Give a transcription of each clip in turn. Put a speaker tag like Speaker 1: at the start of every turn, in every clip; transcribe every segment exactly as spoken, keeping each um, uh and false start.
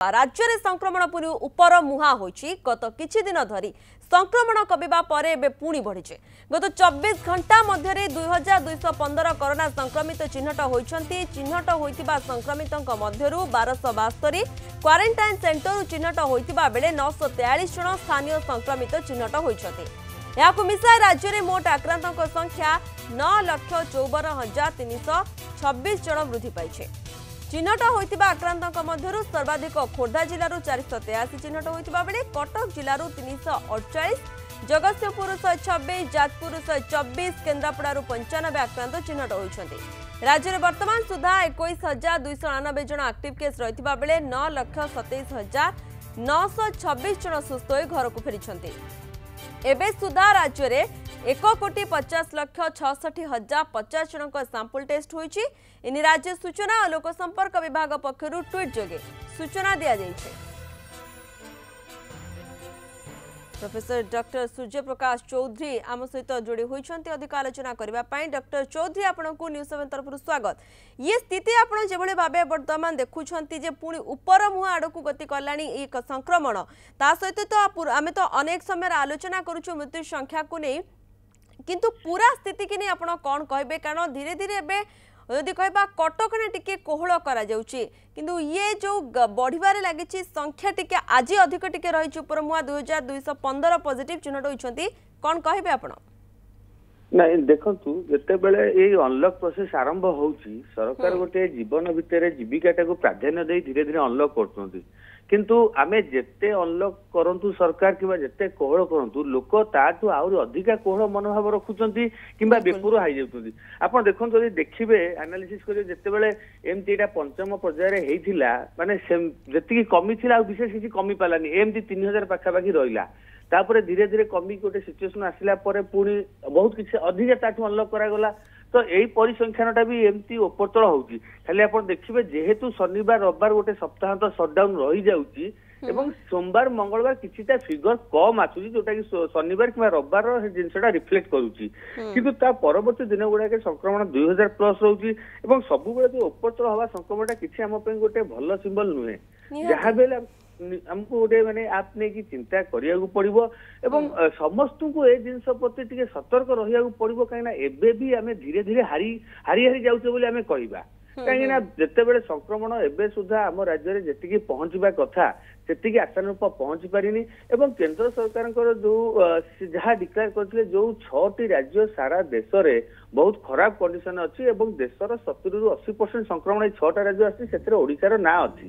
Speaker 1: राज्य में संक्रमण पुरी उपर मुहा होइछि गत किछि दिन धरी संक्रमण कमिबा परे एबे पुणी बढ़िছে गत चौबीस घंटा मध्य दुई हजार दुईश पंदर कोरोना संक्रमित चिन्हट होइछंती चिन्हट होइतिबा संक्रमितों मध्यरु बारश बास्तरी क्वारंटाइन सेंटर चिन्हट होइतिबा बेले नौश तेयालीस जन स्थानीय संक्रमित चिन्हट होइछंती याकु मिसा राज्य में मोट आक्रांतों संख्या नौ लाख चौवन हजार तीन सौ छब्बीस जन वृद्धि पाइछे। चिन्हट होइतिबा आक्रांतों मध्यरु सर्वाधिक खोर्धा जिल्लारू चार सौ तेयासी चिन्हट होइतिबा बेले कटक जिल्लारू तीन सौ अड़चाश जगतसिंहपुर शहे छब्बीस जाजपुर शहे चौबीस केन्द्रापड़ारू पंचानबे आक्रांत चिन्हट होइछंती। राज्य में वर्तमान सुधा इक्कीस हजार दुईश अणानबे जन आक्टिव केस रहितिबा बेले नौ लाख सतैश हजार नौ सौ छब्बीस जन सुस्थ होई घर को फेरिछंती। एबे सुधा राज्य में एक कोटी पचास लक्ष छठी हजार पचास जन सैंपल टेस्ट होइछि। इनि राज्य सूचना और लोक संपर्क विभाग पक्षरु ट्वीट जोगे सूचना दिया जाइछे। प्रोफेसर डॉक्टर सूर्य प्रकाश चौधरी आम सहित जोड़ी होइछंती अधिक आलोचना करबा पई। डॉक्टर चौधरी आपनकु न्यूज़ सेवन तरफ स्वागत। ये स्थिति आपण जेभଳି भाबे वर्तमान देखुछंती जे पुणी ऊपर मुह आडकु गति करलानी एक संक्रमण ता सहित तो आमे तो अनेक समय आलोचना करूछु मृत्यु संख्या को नहीं किंतु पूरा स्थिति कि नहीं आपण कोन कहबे कारण धीरे धीरे एबे यदि कहबा कटकणे टिके कोहळ करा जाउची किंतु ये जो बढ़िबारे लागिची संख्या टिके आज अधिक टिके रही ऊपर मुआ दुई हजार दुईश पंदर पॉजिटिव चिन्हट होइछंती कोन कहबे आपण
Speaker 2: नहीं देखंतु जते बेले ए अनलॉक प्रोसेस आरंभ होउची सरकार गोटे जीवन भितरे जीविकाटा को प्राधान्य दे धीरे धीरे अनलॉक करछंती किंतु आमे जेते अनलॉक करंतु सरकार किबा जेते कोहळ करंतु लोक ताटू आउरी अधिका कोहळ मनोभाव रखुचंती किबा बेपुर हाई जाउचंती। आपण देखंतु जदि देखिबे एनालिसिस करियो जेते बेले एमती एटा पंचम पर्याय रे हेइथिला माने जेतिकी कमी थिला विशेष किछि कमी पालानी एमती तीन हजार पाखा बाकी रहिला तापरे धीरे धीरे कमी गोटे सिचुएशन आसिला परे पुणी बहुत किछि अधिका ताटू अनलॉक करा गला तो यही परिसंख्यानटा भी एमती उपरतल होउची खाली आपण देखिबे जेहेतु शनिवार रविवार गोटे सप्ताह तो शटडाउन रही जाउची एवं सोमवार मंगलवार किछिटा फिगर कम आसुची जोटा कि शनिवार किबा रविवार जिनसटा रिफ्लेक्ट करूची किंतु ता परवर्ती दिन गुडा के संक्रमण दुई हजार प्लस रहउची एवं सब बेले जो उपरतल हवा संक्रमणटा किछि हम पे गोटे भलो सिंबल नुहे जहा बेले हमको गोटे माने आप ने की चिंता करिया को पड़िबो एवं समस्त को ए जिंस प्रति टिके सतर्क रहिया को पड़िबो काइना एबे भी हमें धीरे धीरे हारी हारी हारी जाउछे बोली हमें कहिबा कहीं जिते बड़े संक्रमण एवं सुधा आम राज्य में जी पहुंचवा कथा से आसान रूप पहुंची पारिनी एवं केंद्र सरकार जो जहाँ डिक्लेयर करते जो छटी राज्य सारा देश में बहुत खराब कंडीशन अच्छी एवं देशर सत्तरी रु अस्सी परसेंट संक्रमण छटा राज्य आसी ओडिशार ना अच्छी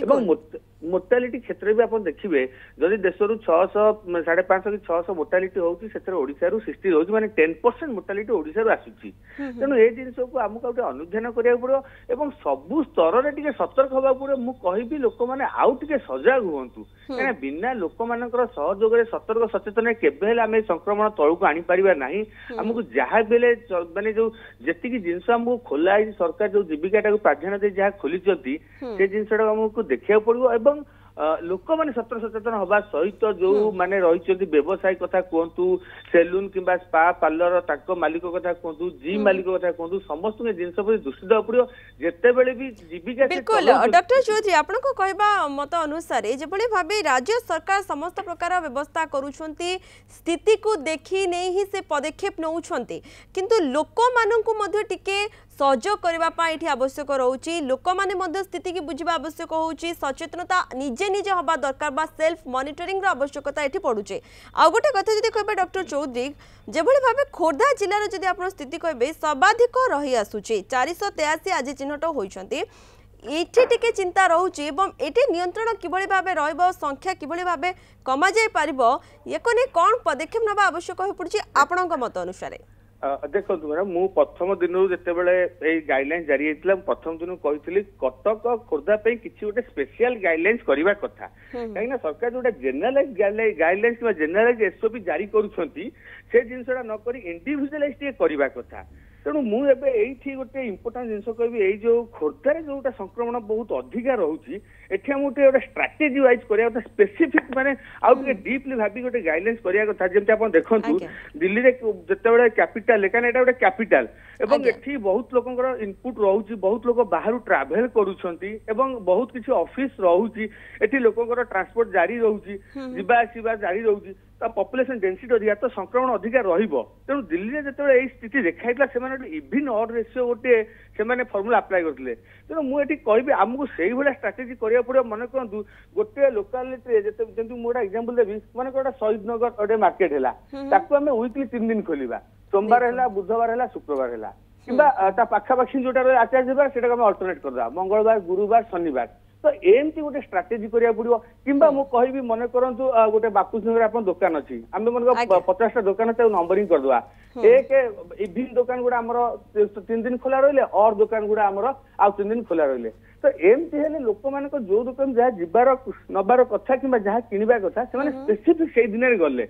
Speaker 2: मोर्टालिटी क्षेत्र भी आप देखिए जदि देश रु छःश साढ़े पांच कि छःश मोर्टालिटी होती ओडिशारू सृष्टि होती माने टेन परसेंट मोर्टालिटी ओडिशारू आसुची तेणु ए जिन को आमको गोटे अनुध्यान करिया पड़ो एवं सबु स्तर रे टिके सतर्क होबा पड़ो मु कहिबी लोक माने आउ टिके सजग हुंतु काना बिना लोक मानकर सहयोग रे सतर्क सचेतन केबे हेले आमे संक्रमण तळुको आनी परिबा नाही हमकु जहा बेले माने जो जेतिकी जिंस हमकु खोला है सरकार जो जीविकाटा को प्राधान्य दे जहा खोली जति से जिंसटा हमकु देखिया पड़ो एवं लोक मैंने सतर सचेतन हवा सहित जो माने रही व्यवसाय कथा कहतु सेलून किंबा स्पा पार्लर तक मालिक कथा कहतु जिम मालिक कथा कहतु समस्त जिनस दृष्टि देवा पड़ो जिते बड़े भी जीविका
Speaker 1: बिल्कुल डॉक्टर चौधरी आपण को कहबा मत अनुसार जेभली भाबे राज्य सरकार समस्त प्रकार व्यवस्था करूछंती स्थिति को देखि नै ही से पदक्षेप नउछंती किंतु लोक माननकु मध्ये टिके सहयोग करबा पई एठी आवश्यक रहउची लोक माने मध्ये स्थिति की बुझिबा आवश्यक होउची सचेतनता निजे निजे हबा दरकार बा सेल्फ मॉनिटरिंग रो आवश्यकता एठी पडुचे आ गोटे कथा जदि कहबे डॉक्टर चौधरी जेभली भाबे खोर्धा जिल्ला रो जदि आपण स्थिति कहबे सर्वाधिक रही आसुची चार सौ तेयासी आज चिन्हट होइछंती एठी टिके चिंता रहउची एवं एठी नियंत्रण किभली भाबे रहइबो संख्या किभली भाबे कमा जाय पारिबो एको ने कोन पदक्षेप नबा आवश्यक होई पडुची आपणक मत अनुसार
Speaker 2: देखो मैडम मु प्रथम दिन जिते बड़े गाइडलाइन जारी होता प्रथम दिन कही कटक खोर्धा किसी गोटे स्पेशल गाइडलाइंस करने कथा कहीं सरकार जो जेनरालाइज गाइडलाइंस कि जेनरालाइज एसओपी जारी करुँच से जिनसा नक इंडिविजुअलाइज टे करने कथा तेणु मुझे गोटे इम्पोर्टाट जिन कह जो खोर्धार जो संक्रमण बहुत अधिका रोचे एठी हम गोटे स्ट्राटेजी वाइज करिया कथा स्पेसिफिक माने आउ टिके डीपली भाबी गोटे गाइडलाइंस करिया कथा जेमते आपण देखंतु दिल्ली रे जते बेले कैपिटल लेकिन एटा गोटे कैपिटल एवं एठी बहुत लोकंकर इनपुट रहउची बहुत लोक बाहरु ट्रैवल करूछंती एवं बहुत किछि ऑफिस रहउची एठी लोकंकर ट्रांसपोर्ट जारी रहउची जिबा आसीबा जारी रहउची ता पॉपुलेशन डेंसिटी अधिका तो संक्रमण अधिका रहिबो तेणु दिल्ली रे जते एई स्थिति देखाइतला सेमाने इवन ऑड रेशियो गोटे सेमाने फॉर्मूला अप्लाई करथिले तेणु मु एठी कहबी हमकु सेही भले स्ट्रेटजी करिया पड़ियो मन करंतु गोटे लोकालिटी रे जते जंतु मोडा एग्जांपल देबी माने कोडा शहीद नगर ओडे मार्केट हैला ताकू हमें वीकली तीन दिन खोलिबा सोमवार हैला बुधवार हैला शुक्रवार हैला किबा ता पाखा पाखी जोटा रे आचार्य बा सेटा हम अल्टरनेट करदा मंगलवार गुरुवार शनिवार तो एमती गोटे स्ट्राटेजी करिया पड़ियो किंबा मु कहबी मन करंतु गोटे बापू सिंह आपन दुकान अछि आमे मन पचास टा दुकान अछि नंबरिंग कर दवा एक इविन दुकान गुडा हमर तीन दिन खोला रहले और दुकान गुडा हमर आ तीन दिन खोला रहले तो एमती हेले लोक मान को जो दुकान जहा जिबार नबार कथा किंबा जहा किनिबा कथा से माने स्पेसिफिक सेही दिन रे गले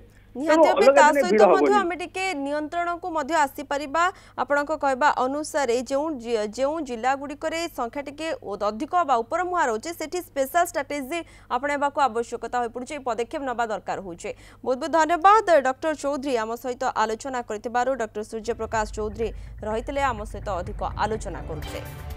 Speaker 1: नियंत्रण को आसी परिबा आपन को कहबा अनुसार जो जो जिला गुड़िक संख्या टिके अधिक उपर मुहा रोचे सेठी स्पेशल स्ट्रेटेजी अपनाबा को आवश्यकता हो पड़े पदक्षेप नबा दरकार होचे। बहुत बहुत धन्यवाद डॉक्टर चौधरी आम सहित आलोचना करथिबारु डॉक्टर सूर्य प्रकाश चौधरी रहितले आम सहित अधिक आलोचना करुचे।